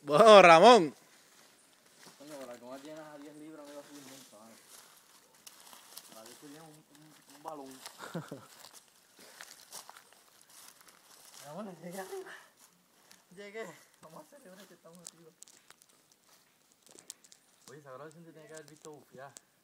Bueno, Ramón. Coño, para que más llenas a 10 libras no iba a subir nunca, ¿vale? Para que subir un balón. Ramón, llegué arriba. Llegué. Vamos a celebrar que estamos arriba. Oye, esa grabación te tiene que haber visto bufiar.